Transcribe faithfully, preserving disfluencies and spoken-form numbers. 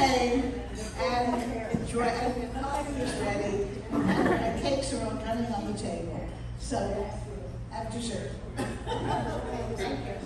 came and enjoy, and the coffee is ready, and cakes are on coming on the table. So, have dessert. Thank you.